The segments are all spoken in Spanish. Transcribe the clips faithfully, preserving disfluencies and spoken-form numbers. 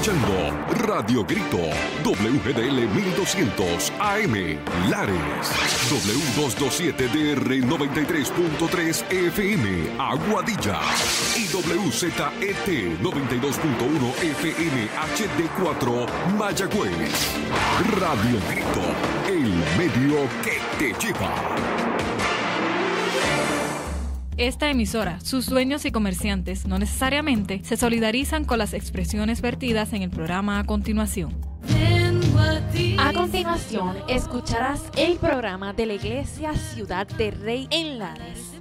escuchando Radio Grito, W G D L mil doscientos A M, Lares, W doscientos veintisiete D R noventa y tres punto tres F M, Aguadilla, y W Z E T noventa y dos punto uno F M H D cuatro, Mayagüez. Radio Grito, el medio que te lleva. Esta emisora, sus dueños y comerciantes no necesariamente se solidarizan con las expresiones vertidas en el programa a continuación. A continuación, escucharás el programa de la Iglesia Ciudad de Rey en Lares.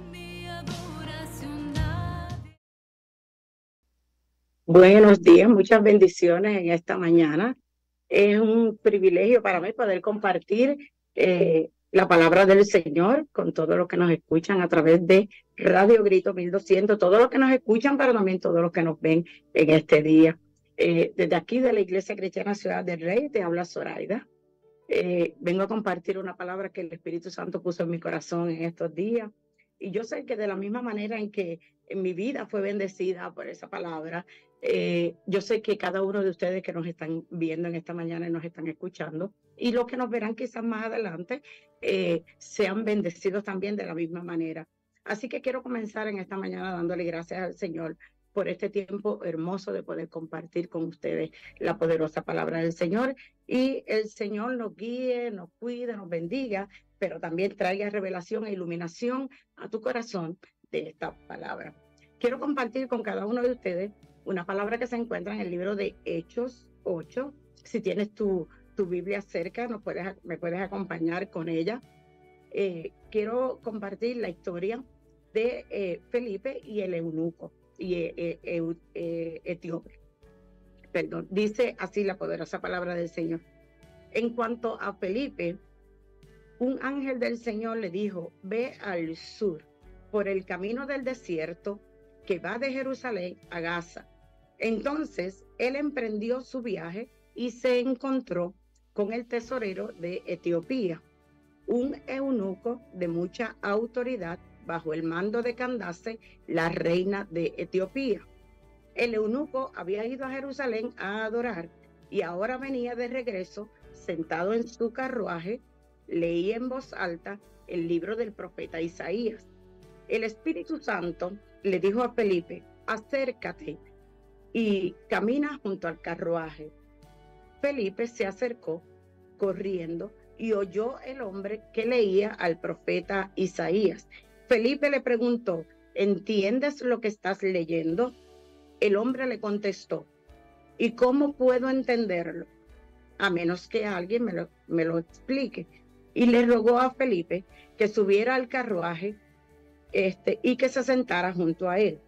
Buenos días, muchas bendiciones en esta mañana. Es un privilegio para mí poder compartir eh, la palabra del Señor con todos los que nos escuchan a través de Radio Grito mil doscientos, todos los que nos escuchan, pero también todos los que nos ven en este día. Eh, desde aquí de la Iglesia Cristiana Ciudad del Rey, te habla Zoraida. Eh, vengo a compartir una palabra que el Espíritu Santo puso en mi corazón en estos días. Y yo sé que de la misma manera en que en mi vida fue bendecida por esa palabra, eh, yo sé que cada uno de ustedes que nos están viendo en esta mañana y nos están escuchando, y los que nos verán quizás más adelante, eh, sean bendecidos también de la misma manera. Así que quiero comenzar en esta mañana dándole gracias al Señor por este tiempo hermoso de poder compartir con ustedes la poderosa palabra del Señor. Y el Señor nos guíe, nos cuide, nos bendiga, pero también traiga revelación e iluminación a tu corazón de esta palabra. Quiero compartir con cada uno de ustedes una palabra que se encuentra en el libro de Hechos ocho. Si tienes tu, tu Biblia cerca, nos puedes, me puedes acompañar con ella. Eh, quiero compartir la historia de eh, Felipe y el eunuco y eh, eh, eh, etíope. Perdón, dice así la poderosa palabra del Señor. En cuanto a Felipe, un ángel del Señor le dijo: ve al sur, por el camino del desierto que va de Jerusalén a Gaza. Entonces él emprendió su viaje y se encontró con el tesorero de Etiopía, un eunuco de mucha autoridad bajo el mando de Candace, la reina de Etiopía. El eunuco había ido a Jerusalén a adorar y ahora venía de regreso, sentado en su carruaje, leía en voz alta el libro del profeta Isaías. El Espíritu Santo le dijo a Felipe: acércate y camina junto al carruaje. Felipe se acercó corriendo y oyó el hombre que leía al profeta Isaías. Felipe le preguntó: ¿entiendes lo que estás leyendo? El hombre le contestó: ¿y cómo puedo entenderlo? A menos que alguien me lo, me lo explique. Y le rogó a Felipe que subiera al carruaje este, y que se sentara junto a él.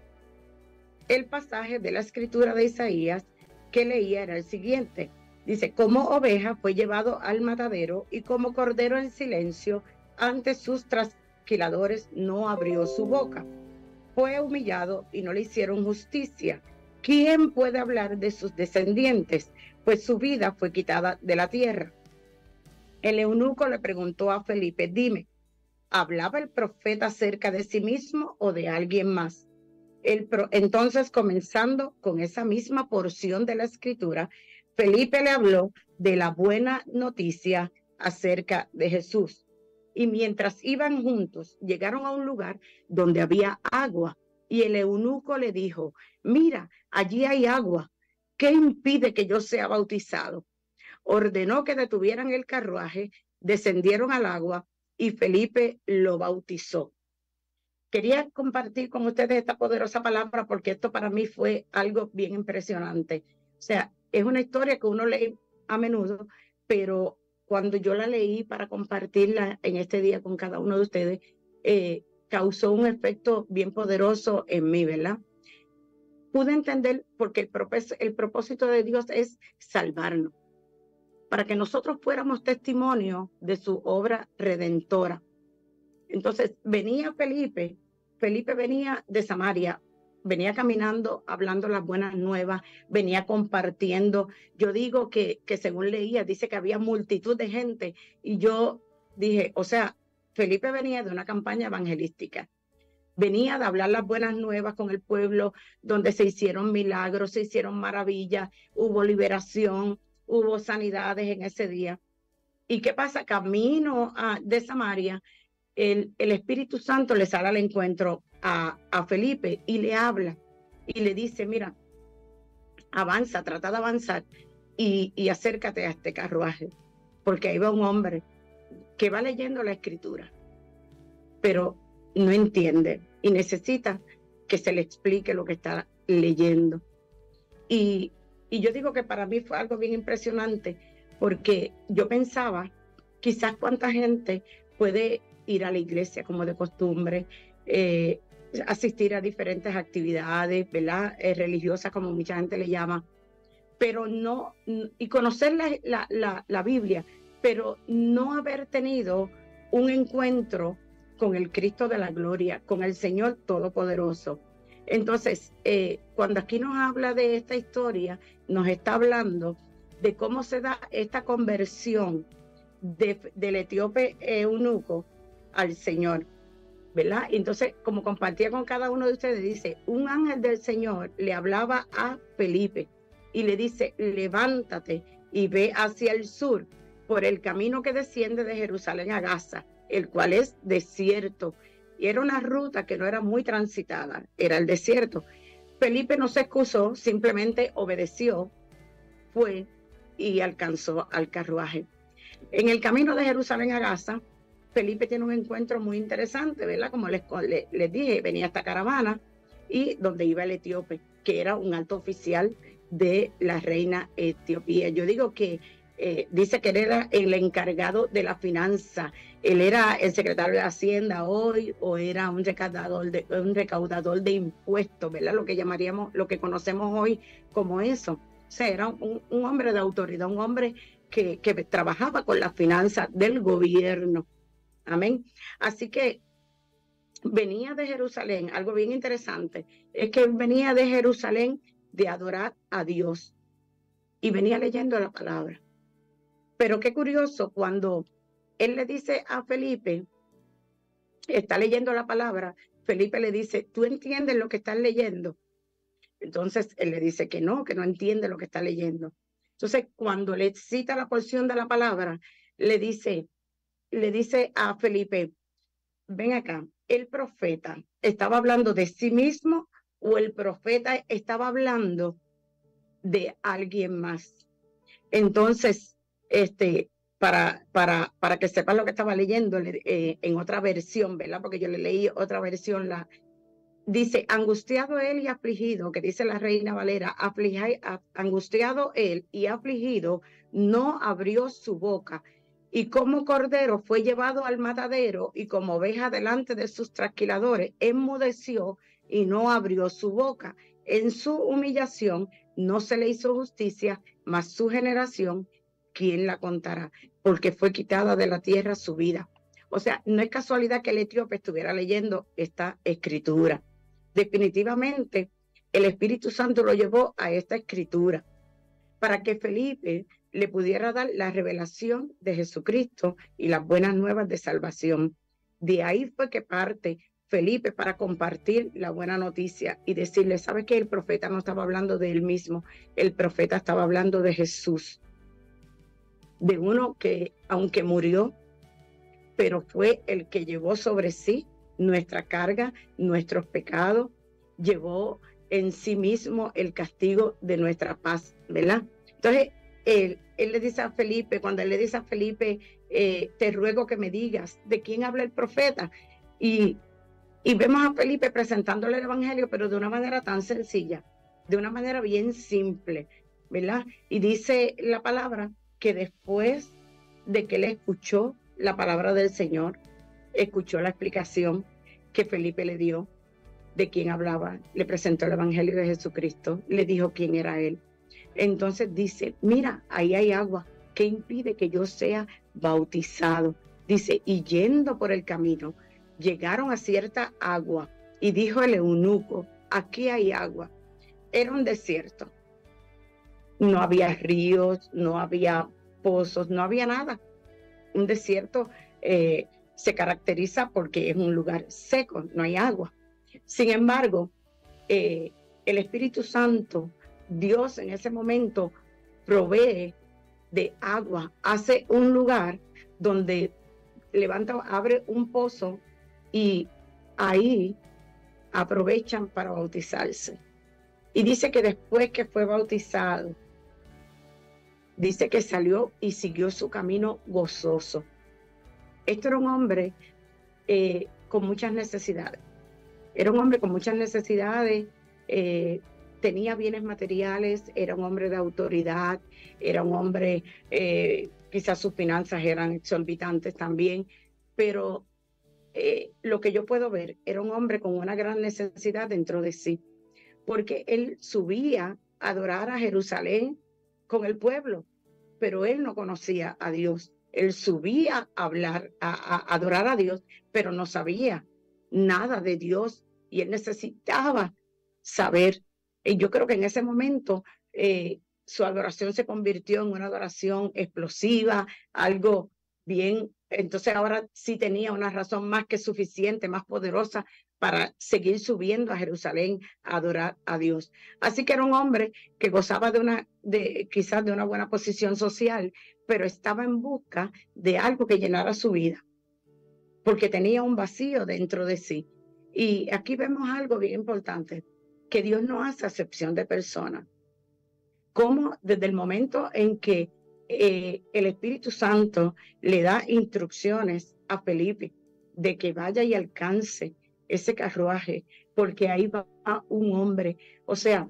El pasaje de la escritura de Isaías que leía era el siguiente. Dice: como oveja fue llevado al matadero y como cordero en silencio ante sus trasquiladores no abrió su boca. Fue humillado y no le hicieron justicia. ¿Quién puede hablar de sus descendientes? Pues su vida fue quitada de la tierra. El eunuco le preguntó a Felipe: dime, ¿hablaba el profeta acerca de sí mismo o de alguien más? El pro... Entonces, comenzando con esa misma porción de la escritura, Felipe le habló de la buena noticia acerca de Jesús. Y mientras iban juntos, llegaron a un lugar donde había agua. Y el eunuco le dijo: mira, allí hay agua. ¿Qué impide que yo sea bautizado? Ordenó que detuvieran el carruaje, descendieron al agua y Felipe lo bautizó. Quería compartir con ustedes esta poderosa palabra porque esto para mí fue algo bien impresionante. O sea, es una historia que uno lee a menudo, pero cuando yo la leí para compartirla en este día con cada uno de ustedes, eh, causó un efecto bien poderoso en mí, ¿verdad? Pude entender porque el, propós- el propósito de Dios es salvarnos, para que nosotros fuéramos testimonio de su obra redentora. Entonces venía Felipe, Felipe venía de Samaria, venía caminando, hablando las buenas nuevas, venía compartiendo. Yo digo que, que según leía, dice que había multitud de gente y yo dije, o sea, Felipe venía de una campaña evangelística. venía de hablar las buenas nuevas con el pueblo, donde se hicieron milagros, se hicieron maravillas, hubo liberación, hubo sanidades en ese día. ¿Y qué pasa? Camino a, de Samaria, el, el Espíritu Santo le sale al encuentro a, a Felipe y le habla y le dice, mira, avanza, trata de avanzar y, y acércate a este carruaje, porque ahí va un hombre que va leyendo la Escritura, pero no entiende y necesita que se le explique lo que está leyendo. Y, y yo digo que para mí fue algo bien impresionante, porque yo pensaba, quizás cuánta gente puede ir a la iglesia como de costumbre, eh, asistir a diferentes actividades, ¿verdad? Eh, religiosas, como mucha gente le llama, pero no, y conocer la, la, la, la Biblia, pero no haber tenido un encuentro con el Cristo de la gloria, con el Señor Todopoderoso. Entonces, eh, cuando aquí nos habla de esta historia, nos está hablando de cómo se da esta conversión de, del etíope eunuco al Señor, ¿verdad? Entonces, como compartía con cada uno de ustedes, dice, un ángel del Señor le hablaba a Felipe y le dice, levántate y ve hacia el sur por el camino que desciende de Jerusalén a Gaza, el cual es desierto. Y era una ruta que no era muy transitada, era el desierto. Felipe no se excusó, simplemente obedeció, fue y alcanzó al carruaje. En el camino de Jerusalén a Gaza, Felipe tiene un encuentro muy interesante, ¿verdad? Como les, les, les dije, venía esta caravana y donde iba el etíope, que era un alto oficial de la reina Etiopía. Yo digo que eh, dice que él era el encargado de la finanza, él era el secretario de Hacienda hoy, o era un recaudador de, un recaudador de impuestos, ¿verdad? Lo que llamaríamos, lo que conocemos hoy como eso. O sea, era un, un hombre de autoridad, un hombre que, que trabajaba con las finanzas del gobierno. Amén. Así que venía de Jerusalén, algo bien interesante, es que venía de Jerusalén de adorar a Dios y venía leyendo la palabra. Pero qué curioso, cuando él le dice a Felipe, está leyendo la palabra, Felipe le dice, ¿tú entiendes lo que estás leyendo? Entonces él le dice que no, que no entiende lo que está leyendo. Entonces cuando le cita la porción de la palabra, le dice, le dice a Felipe, ven acá, el profeta estaba hablando de sí mismo o el profeta estaba hablando de alguien más. Entonces, este, para, para, para que sepan lo que estaba leyendo eh, en otra versión, ¿verdad? Porque yo le leí otra versión, la dice, angustiado él y afligido, que dice la Reina Valera, aflija, angustiado él y afligido, no abrió su boca. Y como cordero fue llevado al matadero y como oveja delante de sus trasquiladores, enmudeció y no abrió su boca. En su humillación no se le hizo justicia, mas su generación, ¿quién la contará? Porque fue quitada de la tierra su vida. O sea, no es casualidad que el etíope estuviera leyendo esta escritura. Definitivamente, el Espíritu Santo lo llevó a esta escritura para que Felipe le pudiera dar la revelación de Jesucristo y las buenas nuevas de salvación. De ahí fue que parte Felipe para compartir la buena noticia y decirle, ¿sabe qué? El profeta no estaba hablando de él mismo, el profeta estaba hablando de Jesús, de uno que, aunque murió, pero fue el que llevó sobre sí nuestra carga, nuestros pecados, llevó en sí mismo el castigo de nuestra paz, ¿verdad? Entonces, él, él le dice a Felipe, cuando él le dice a Felipe, eh, te ruego que me digas de quién habla el profeta, y, y vemos a Felipe presentándole el evangelio, pero de una manera tan sencilla, de una manera bien simple, ¿verdad? Y dice la palabra que después de que él escuchó la palabra del Señor, escuchó la explicación que Felipe le dio de quién hablaba, le presentó el evangelio de Jesucristo, le dijo quién era él. Entonces dice, mira, ahí hay agua, ¿qué impide que yo sea bautizado? Dice, y yendo por el camino, llegaron a cierta agua, y dijo el eunuco, aquí hay agua. Era un desierto, no había ríos, no había pozos, no había nada. Un desierto eh, se caracteriza porque es un lugar seco, no hay agua. Sin embargo, eh, el Espíritu Santo, Dios en ese momento provee de agua, hace un lugar donde levanta, abre un pozo y ahí aprovechan para bautizarse. Y dice que después que fue bautizado, dice que salió y siguió su camino gozoso. Este era un hombre eh, con muchas necesidades. Era un hombre con muchas necesidades, eh, tenía bienes materiales, era un hombre de autoridad, era un hombre, eh, quizás sus finanzas eran exorbitantes también, pero eh, lo que yo puedo ver, era un hombre con una gran necesidad dentro de sí, porque él subía a adorar a Jerusalén con el pueblo, pero él no conocía a Dios. Él subía a hablar, a, a adorar a Dios, pero no sabía nada de Dios y él necesitaba saber. Y yo creo que en ese momento eh, su adoración se convirtió en una adoración explosiva, algo bien. Entonces ahora sí tenía una razón más que suficiente, más poderosa para seguir subiendo a Jerusalén a adorar a Dios. Así que era un hombre que gozaba de una, de, quizás de una buena posición social, pero estaba en busca de algo que llenara su vida, porque tenía un vacío dentro de sí. Y aquí vemos algo bien importante, que Dios no hace acepción de personas. Como desde el momento en que eh, el Espíritu Santo le da instrucciones a Felipe de que vaya y alcance ese carruaje, porque ahí va un hombre. O sea,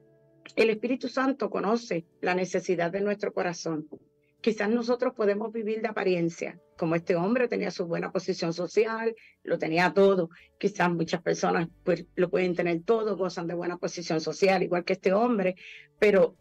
el Espíritu Santo conoce la necesidad de nuestro corazón. Quizás nosotros podemos vivir de apariencia, como este hombre tenía su buena posición social, lo tenía todo. Quizás muchas personas pues, lo pueden tener todo, gozan de buena posición social, igual que este hombre, pero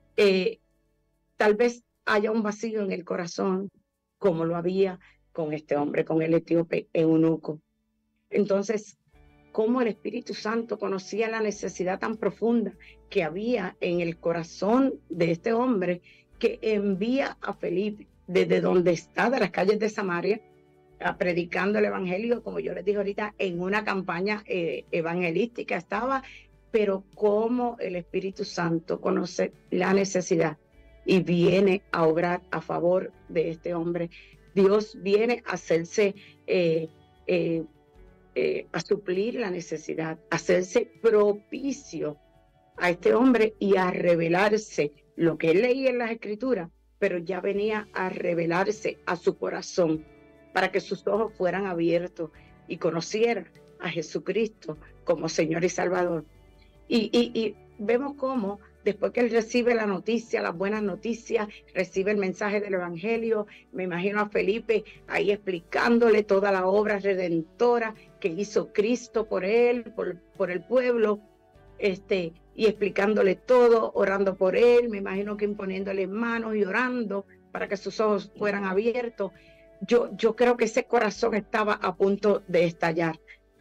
eh, tal vez haya un vacío en el corazón, como lo había con este hombre, con el etíope eunuco. Entonces, cómo el Espíritu Santo conocía la necesidad tan profunda que había en el corazón de este hombre, que envía a Felipe desde donde está, de las calles de Samaria, a predicando el evangelio, como yo les dije ahorita, en una campaña eh, evangelística estaba, pero cómo el Espíritu Santo conoce la necesidad y viene a obrar a favor de este hombre. Dios viene a hacerse, eh, eh, eh, a suplir la necesidad, a hacerse propicio a este hombre y a revelarse lo que él leía en las Escrituras, pero ya venía a revelarse a su corazón para que sus ojos fueran abiertos y conociera a Jesucristo como Señor y Salvador. Y, y, y vemos cómo después que él recibe la noticia, las buenas noticias, recibe el mensaje del Evangelio, me imagino a Felipe ahí explicándole toda la obra redentora que hizo Cristo por él, por, por el pueblo, este, y explicándole todo, orando por él, me imagino que imponiéndole manos y orando para que sus ojos fueran abiertos. Yo, yo creo que ese corazón estaba a punto de estallar.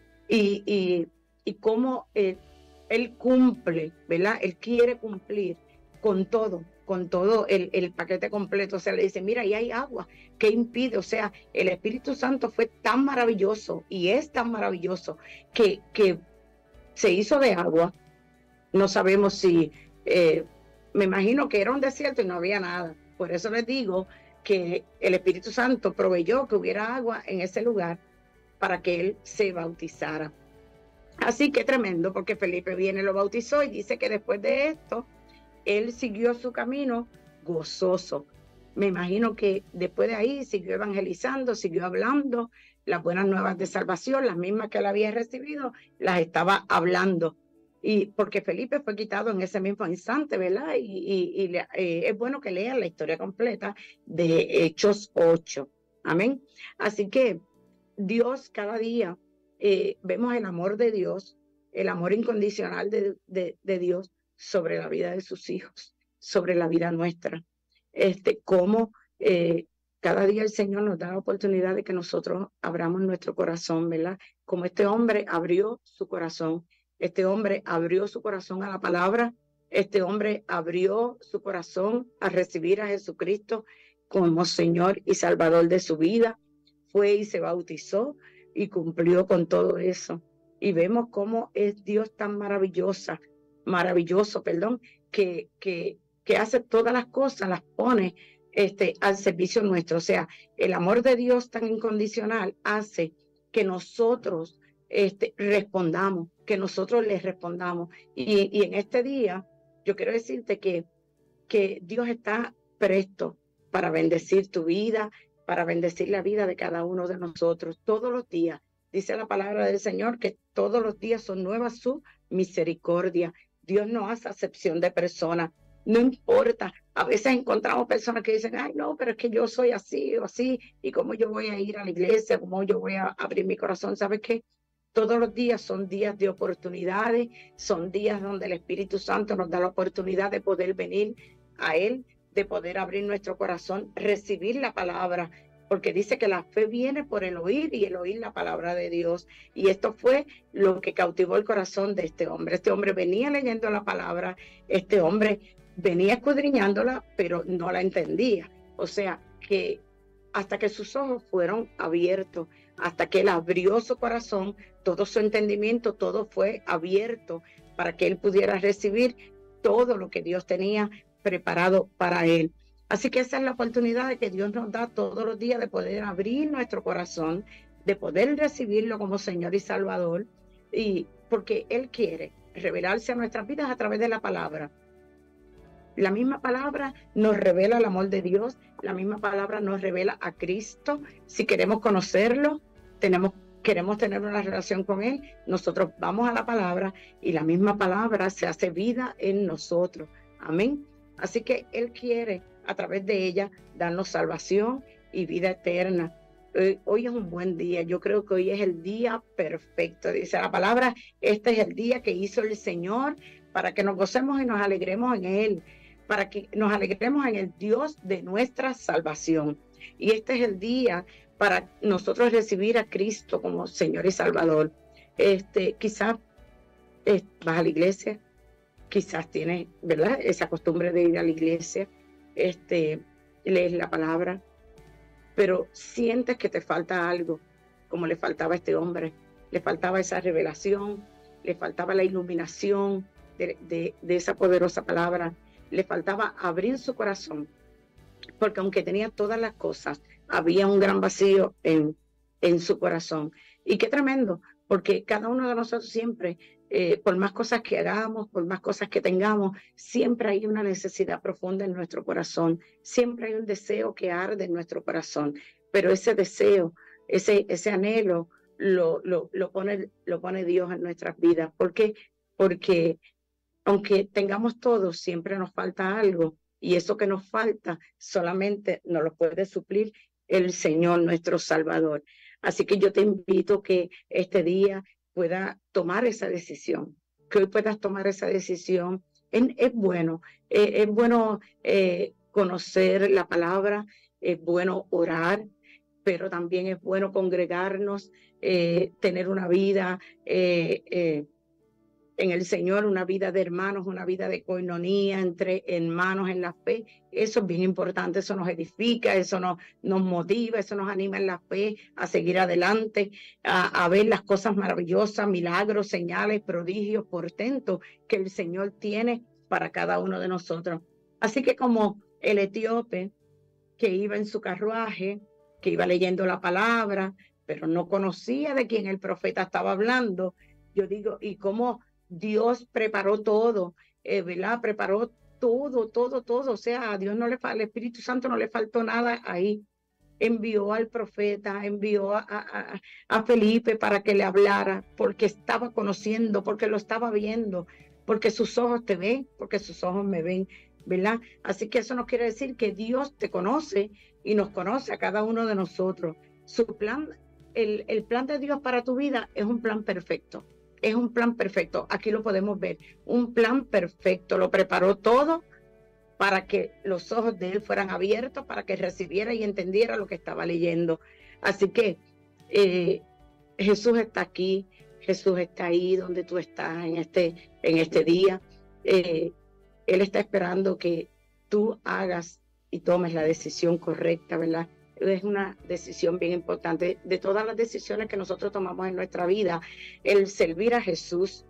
Y, y, y cómo él, él cumple, ¿verdad? Él quiere cumplir con todo, con todo el, el paquete completo. O sea, le dice, mira, ahí hay agua, ¿qué impide? O sea, el Espíritu Santo fue tan maravilloso y es tan maravilloso que, que se hizo de agua. No sabemos si, eh, me imagino que era un desierto y no había nada. Por eso les digo que el Espíritu Santo proveyó que hubiera agua en ese lugar para que él se bautizara. Así que tremendo, porque Felipe viene, lo bautizó y dice que después de esto, él siguió su camino gozoso. Me imagino que después de ahí siguió evangelizando, siguió hablando las buenas nuevas de salvación, las mismas que él había recibido, las estaba hablando. Y porque Felipe fue quitado en ese mismo instante, ¿verdad? Y, y, y eh, es bueno que lean la historia completa de Hechos ocho. Amén. Así que Dios cada día, eh, vemos el amor de Dios, el amor incondicional de, de, de Dios sobre la vida de sus hijos, sobre la vida nuestra. Este, cómo eh, cada día el Señor nos da la oportunidad de que nosotros abramos nuestro corazón, ¿verdad? Como este hombre abrió su corazón. Este hombre abrió su corazón a la palabra, este hombre abrió su corazón a recibir a Jesucristo como Señor y Salvador de su vida, fue y se bautizó y cumplió con todo eso. y vemos cómo es Dios tan maravillosa, maravilloso, perdón, que, que, que hace todas las cosas, las pone este, al servicio nuestro. O sea, el amor de Dios tan incondicional hace que nosotros este, respondamos, que nosotros les respondamos. Y, y en este día, yo quiero decirte que, que Dios está presto para bendecir tu vida, para bendecir la vida de cada uno de nosotros todos los días. Dice la palabra del Señor que todos los días son nuevas su misericordia. Dios no hace acepción de personas, no importa. A veces encontramos personas que dicen, ay no, pero es que yo soy así o así, y cómo yo voy a ir a la iglesia, cómo yo voy a abrir mi corazón. ¿Sabes qué? Todos los días son días de oportunidades, son días donde el Espíritu Santo nos da la oportunidad de poder venir a Él, de poder abrir nuestro corazón, recibir la palabra, porque dice que la fe viene por el oír y el oír la palabra de Dios. Y esto fue lo que cautivó el corazón de este hombre. Este hombre venía leyendo la palabra, este hombre venía escudriñándola, pero no la entendía. O sea, que hasta que sus ojos fueron abiertos, hasta que él abrió su corazón, todo su entendimiento, todo fue abierto para que él pudiera recibir todo lo que Dios tenía preparado para él. Así que esa es la oportunidad de que Dios nos da todos los días de poder abrir nuestro corazón, de poder recibirlo como Señor y Salvador, y porque Él quiere revelarse a nuestras vidas a través de la palabra. La misma palabra nos revela el amor de Dios, la misma palabra nos revela a Cristo. Si queremos conocerlo, tenemos, queremos tener una relación con Él, nosotros vamos a la palabra y la misma palabra se hace vida en nosotros. Amén. Así que Él quiere, a través de ella, darnos salvación y vida eterna. Hoy, hoy es un buen día. Yo creo que hoy es el día perfecto. Dice la palabra, este es el día que hizo el Señor para que nos gocemos y nos alegremos en Él, para que nos alegremos en el Dios de nuestra salvación. Y este es el día para nosotros recibir a Cristo como Señor y Salvador. Este, quizás eh, vas a la iglesia, quizás tienes, ¿verdad?, esa costumbre de ir a la iglesia, este, lees la palabra, pero sientes que te falta algo, como le faltaba a este hombre. Le faltaba esa revelación, le faltaba la iluminación de, de, de esa poderosa palabra, le faltaba abrir su corazón, porque aunque tenía todas las cosas, había un gran vacío en, en su corazón. Y qué tremendo, porque cada uno de nosotros siempre, eh, por más cosas que hagamos, por más cosas que tengamos, siempre hay una necesidad profunda en nuestro corazón, siempre hay un deseo que arde en nuestro corazón, pero ese deseo, ese, ese anhelo, lo, lo, lo, pone, lo pone Dios en nuestras vidas. ¿Por qué? Porque aunque tengamos todo, siempre nos falta algo, y eso que nos falta solamente nos lo puede suplir el Señor, nuestro Salvador. Así que yo te invito que este día pueda tomar esa decisión, que hoy puedas tomar esa decisión. Es, es bueno, es, es bueno eh, conocer la palabra, es bueno orar, pero también es bueno congregarnos, eh, tener una vida eh, eh, en el Señor, una vida de hermanos, una vida de coinonía entre hermanos en la fe. Eso es bien importante, eso nos edifica, eso nos, nos motiva, eso nos anima en la fe a seguir adelante, a, a ver las cosas maravillosas, milagros, señales, prodigios, portentos que el Señor tiene para cada uno de nosotros. Así que como el etíope que iba en su carruaje, que iba leyendo la palabra, pero no conocía de quién el profeta estaba hablando, yo digo, ¿y cómo Dios preparó todo, eh, ¿verdad? Preparó todo, todo, todo. O sea, a Dios no le falta, al Espíritu Santo no le faltó nada ahí. Envió al profeta, envió a, a, a Felipe para que le hablara, porque estaba conociendo, porque lo estaba viendo, porque sus ojos te ven, porque sus ojos me ven, ¿verdad? Así que eso no quiere decir que Dios te conoce y nos conoce a cada uno de nosotros. Su plan, el, el plan de Dios para tu vida es un plan perfecto. Es un plan perfecto, aquí lo podemos ver, un plan perfecto, lo preparó todo para que los ojos de él fueran abiertos, para que recibiera y entendiera lo que estaba leyendo. Así que eh, Jesús está aquí, Jesús está ahí donde tú estás en este, en este día. Eh, él está esperando que tú hagas y tomes la decisión correcta, ¿verdad? es una decisión bien importante. De todas las decisiones que nosotros tomamos en nuestra vida, el servir a Jesús,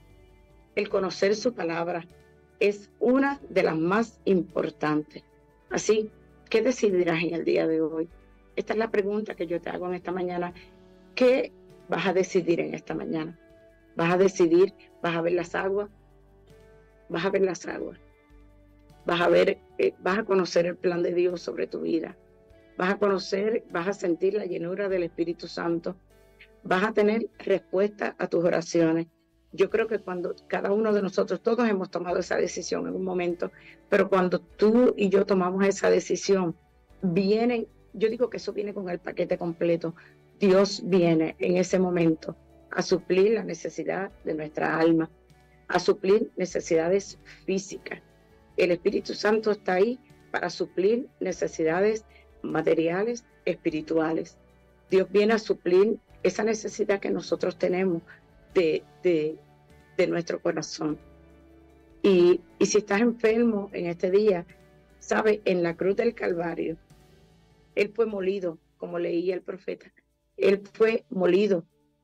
el conocer su palabra, es una de las más importantes. Así, ¿qué decidirás en el día de hoy? Esta es la pregunta que yo te hago en esta mañana. ¿Qué vas a decidir en esta mañana? ¿Vas a decidir, vas a ver las aguas? Vas a ver las aguas. Vas a ver, eh, vas a conocer el plan de Dios sobre tu vida. Vas a conocer, vas a sentir la llenura del Espíritu Santo. Vas a tener respuesta a tus oraciones. Yo creo que cuando cada uno de nosotros, todos hemos tomado esa decisión en un momento, pero cuando tú y yo tomamos esa decisión, vienen, yo digo que eso viene con el paquete completo. Dios viene en ese momento a suplir la necesidad de nuestra alma, a suplir necesidades físicas. El Espíritu Santo está ahí para suplir necesidades materiales, espirituales. Dios viene a suplir esa necesidad que nosotros tenemos de, de, de nuestro corazón. Y, y si estás enfermo en este día, sabe, en la cruz del Calvario, Él fue molido, como leía el profeta. Él fue molido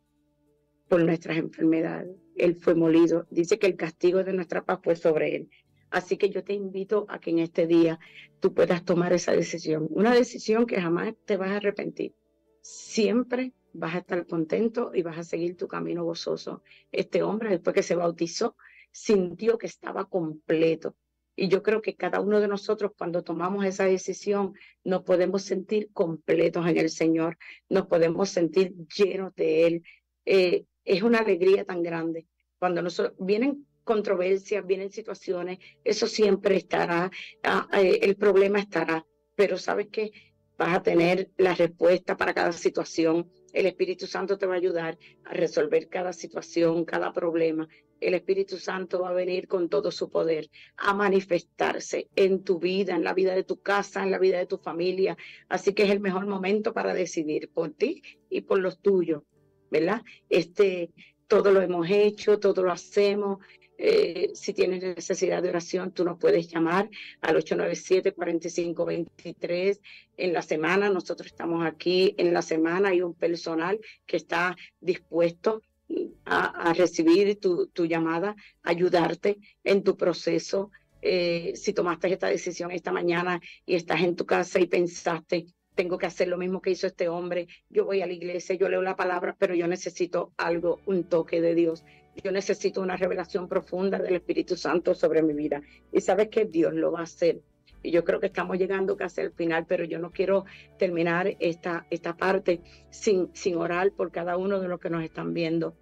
por nuestras enfermedades. Él fue molido. Dice que el castigo de nuestra paz fue sobre Él. Así que yo te invito a que en este día tú puedas tomar esa decisión. Una decisión que jamás te vas a arrepentir. Siempre vas a estar contento y vas a seguir tu camino gozoso. Este hombre, después que se bautizó, sintió que estaba completo. Y yo creo que cada uno de nosotros, cuando tomamos esa decisión, nos podemos sentir completos en el Señor. Nos podemos sentir llenos de Él. Eh, es una alegría tan grande. Cuando nosotros vienen controversias, vienen situaciones, eso siempre estará, ah, eh, el problema estará, pero sabes que vas a tener la respuesta para cada situación. El Espíritu Santo te va a ayudar a resolver cada situación, cada problema. El Espíritu Santo va a venir con todo su poder a manifestarse en tu vida, en la vida de tu casa, en la vida de tu familia. Así que es el mejor momento para decidir por ti y por los tuyos, ¿verdad? Este, todo lo hemos hecho, todo lo hacemos. Eh, si tienes necesidad de oración, tú nos puedes llamar al ocho nueve siete, cuatro cinco dos tres. En la semana, nosotros estamos aquí, en la semana hay un personal que está dispuesto a, a recibir tu, tu llamada, ayudarte en tu proceso. Eh, si tomaste esta decisión esta mañana y estás en tu casa y pensaste, tengo que hacer lo mismo que hizo este hombre, yo voy a la iglesia, yo leo la palabra, pero yo necesito algo, un toque de Dios. Yo necesito una revelación profunda del Espíritu Santo sobre mi vida. Y sabes que Dios lo va a hacer. Y yo creo que estamos llegando casi al final, pero yo no quiero terminar esta, esta parte sin, sin orar por cada uno de los que nos están viendo.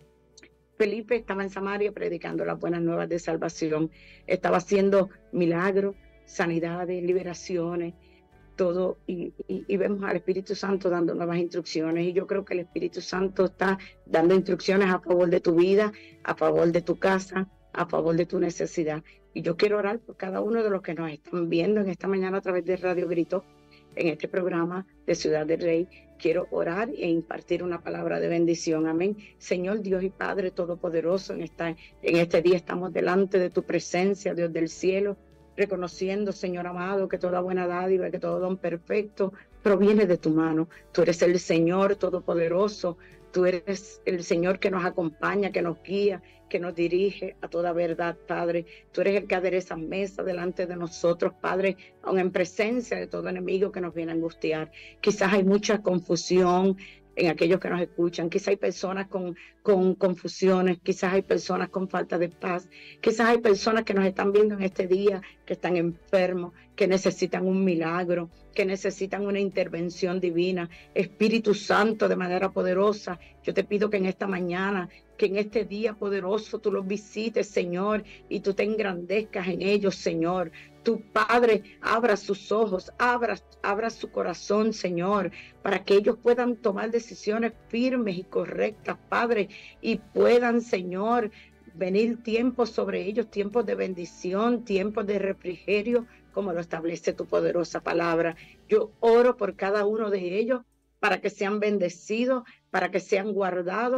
Felipe estaba en Samaria predicando las buenas nuevas de salvación. Estaba haciendo milagros, sanidades, liberaciones, todo, y, y, y vemos al Espíritu Santo dando nuevas instrucciones, y yo creo que el Espíritu Santo está dando instrucciones a favor de tu vida, a favor de tu casa, a favor de tu necesidad. Y yo quiero orar por cada uno de los que nos están viendo en esta mañana a través de Radio Grito, en este programa de Ciudad del Rey. Quiero orar e impartir una palabra de bendición. Amén. Señor Dios y Padre Todopoderoso, en, esta, en este día estamos delante de tu presencia, Dios del cielo, reconociendo, Señor amado, que toda buena dádiva, que todo don perfecto proviene de tu mano. Tú eres el Señor Todopoderoso, tú eres el Señor que nos acompaña, que nos guía, que nos dirige a toda verdad, Padre. Tú eres el que adereza mesa delante de nosotros, Padre, aun en presencia de todo enemigo que nos viene a angustiar. Quizás hay mucha confusión en aquellos que nos escuchan, quizás hay personas con, con confusiones, quizás hay personas con falta de paz, quizás hay personas que nos están viendo en este día, que están enfermos, que necesitan un milagro, que necesitan una intervención divina. Espíritu Santo, de manera poderosa, yo te pido que en esta mañana, que en este día poderoso tú los visites, Señor, y tú te engrandezcas en ellos, Señor. Tu Padre, abra sus ojos, abra, abra su corazón, Señor, para que ellos puedan tomar decisiones firmes y correctas, Padre, y puedan, Señor, venir tiempos sobre ellos, tiempos de bendición, tiempos de refrigerio, como lo establece tu poderosa palabra. Yo oro por cada uno de ellos para que sean bendecidos, para que sean guardados,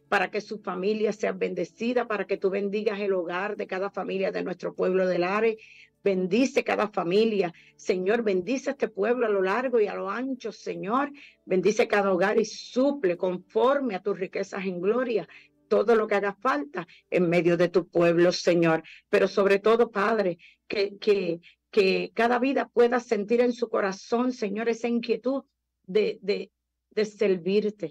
para que su familia sea bendecida, para que tú bendigas el hogar de cada familia de nuestro pueblo de Lares. Bendice cada familia, Señor, bendice este pueblo a lo largo y a lo ancho, Señor. Bendice cada hogar y suple conforme a tus riquezas en gloria todo lo que haga falta en medio de tu pueblo, Señor. Pero sobre todo, Padre, que, que, que cada vida pueda sentir en su corazón, Señor, esa inquietud de, de, de servirte,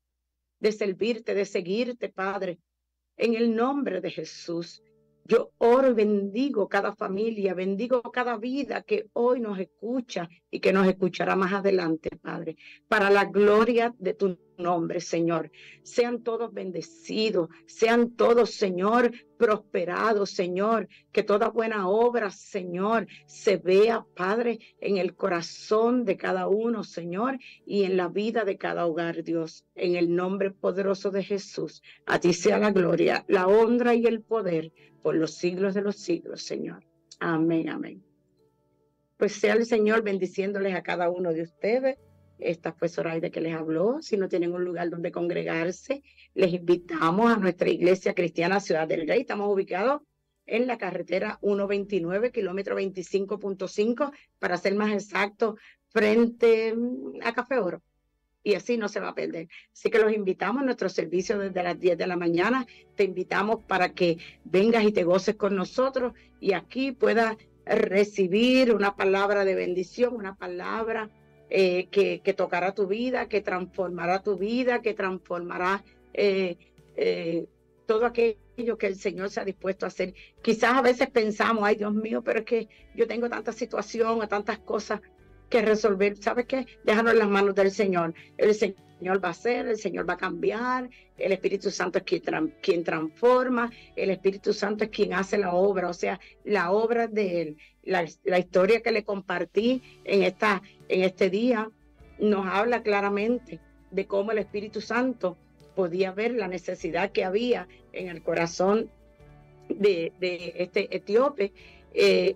de servirte, de seguirte, Padre, en el nombre de Jesús. Yo oro y bendigo cada familia, bendigo cada vida que hoy nos escucha y que nos escuchará más adelante, Padre, para la gloria de tu nombre, Señor. Sean todos bendecidos, sean todos, Señor, prosperados, Señor, que toda buena obra, Señor, se vea, Padre, en el corazón de cada uno, Señor, y en la vida de cada hogar, Dios, en el nombre poderoso de Jesús. A ti sea la gloria, la honra y el poder por los siglos de los siglos, Señor. Amén, amén. Pues sea el Señor bendiciéndoles a cada uno de ustedes. Esta fue Zoraida que les habló. Si no tienen un lugar donde congregarse, les invitamos a nuestra iglesia cristiana Ciudad del Rey. Estamos ubicados en la carretera ciento veintinueve, kilómetro veinticinco punto cinco, para ser más exacto, frente a Café Oro. Y así no se va a perder. Así que los invitamos a nuestro servicio desde las diez de la mañana. Te invitamos para que vengas y te goces con nosotros y aquí puedas recibir una palabra de bendición, una palabra eh, que, que tocará tu vida, que transformará tu vida, que transformará eh, eh, todo aquello que el Señor se ha dispuesto a hacer. Quizás a veces pensamos, ay Dios mío, pero es que yo tengo tanta situación o tantas cosas que resolver. ¿Sabes qué? Déjanos en las manos del Señor. El Señor va a hacer, el Señor va a cambiar, el Espíritu Santo es quien, tra quien transforma, el Espíritu Santo es quien hace la obra, o sea, la obra de Él. La, la historia que le compartí en, esta, en este día nos habla claramente de cómo el Espíritu Santo podía ver la necesidad que había en el corazón de, de este etíope, eh,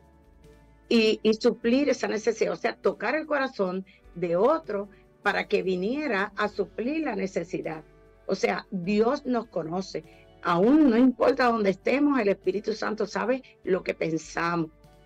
Y, y suplir esa necesidad, o sea, tocar el corazón de otro para que viniera a suplir la necesidad. O sea, Dios nos conoce. Aún no importa dónde estemos, el Espíritu Santo sabe lo que pensamos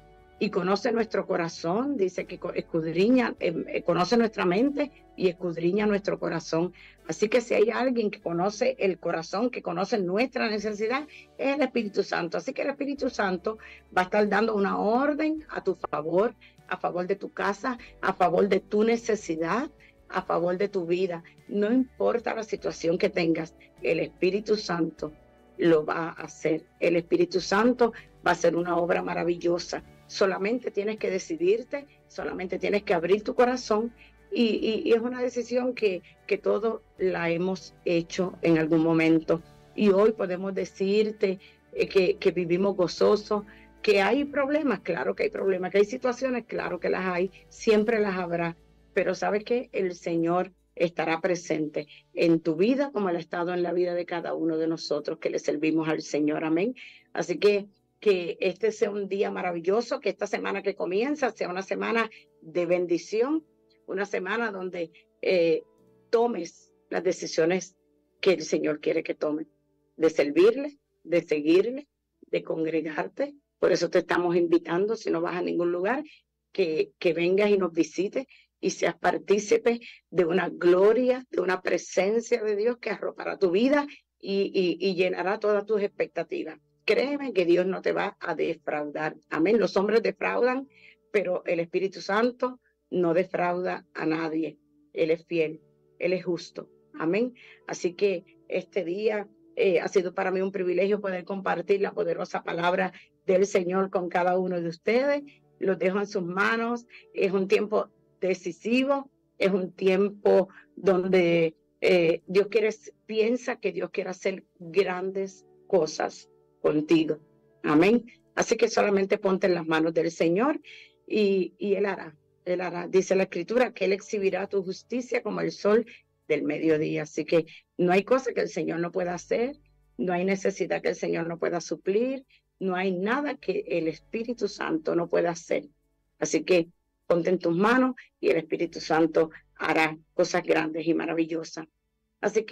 y conoce nuestro corazón. Dice que escudriña, eh, conoce nuestra mente y escudriña nuestro corazón. Así que si hay alguien que conoce el corazón, que conoce nuestra necesidad, es el Espíritu Santo. Así que el Espíritu Santo va a estar dando una orden a tu favor, a favor de tu casa, a favor de tu necesidad, a favor de tu vida. No importa la situación que tengas, el Espíritu Santo lo va a hacer. El Espíritu Santo va a hacer una obra maravillosa. Solamente tienes que decidirte, solamente tienes que abrir tu corazón y, y, y es una decisión que, que todos la hemos hecho en algún momento. Y hoy podemos decirte eh, que, que vivimos gozosos, que hay problemas, claro que hay problemas, que hay situaciones, claro que las hay, siempre las habrá, pero ¿sabes qué? El Señor estará presente en tu vida como Él ha estado en la vida de cada uno de nosotros que le servimos al Señor, amén. Así que que este sea un día maravilloso, que esta semana que comienza sea una semana de bendición, una semana donde eh, tomes las decisiones que el Señor quiere que tomes, de servirle, de seguirle, de congregarte. Por eso te estamos invitando, si no vas a ningún lugar, que, que vengas y nos visites y seas partícipe de una gloria, de una presencia de Dios que arropará tu vida y, y, y llenará todas tus expectativas. Créeme que Dios no te va a defraudar. Amén. Los hombres defraudan, pero el Espíritu Santo no defrauda a nadie. Él es fiel, Él es justo. Amén. Así que este día eh, ha sido para mí un privilegio poder compartir la poderosa palabra del Señor con cada uno de ustedes. Los dejo en sus manos. Es un tiempo decisivo, es un tiempo donde eh, Dios quiere, piensa que Dios quiere hacer grandes cosas contigo. Amén. Así que solamente ponte en las manos del Señor y, y Él hará. Él hará. Dice la Escritura que Él exhibirá tu justicia como el sol del mediodía. Así que no hay cosa que el Señor no pueda hacer, no hay necesidad que el Señor no pueda suplir, no hay nada que el Espíritu Santo no pueda hacer. Así que ponte en tus manos y el Espíritu Santo hará cosas grandes y maravillosas. Así que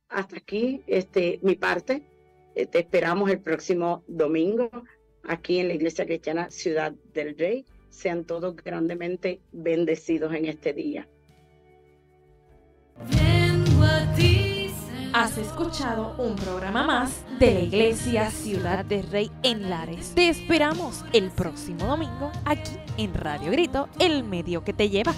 hasta aquí este, mi parte. Eh, te esperamos el próximo domingo aquí en la Iglesia Cristiana Ciudad del Rey. Sean todos grandemente bendecidos en este día. Has escuchado un programa más de la Iglesia Ciudad del Rey en Lares. Te esperamos el próximo domingo aquí en Radio Grito, el medio que te lleva.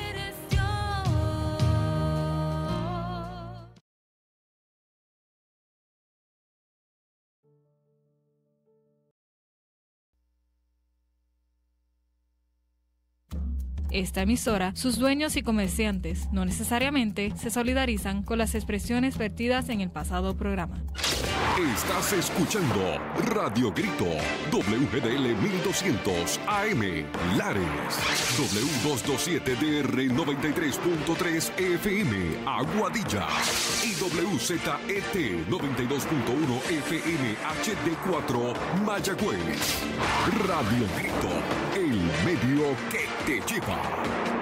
Esta emisora, sus dueños y comerciantes no necesariamente se solidarizan con las expresiones vertidas en el pasado programa. Estás escuchando Radio Grito, W G D L mil doscientos A M, Lares, W doscientos veintisiete D R noventa y tres punto tres F M, Aguadilla, y W Z E T noventa y dos punto uno F M H D cuatro, Mayagüez. Radio Grito, el medio que te lleva.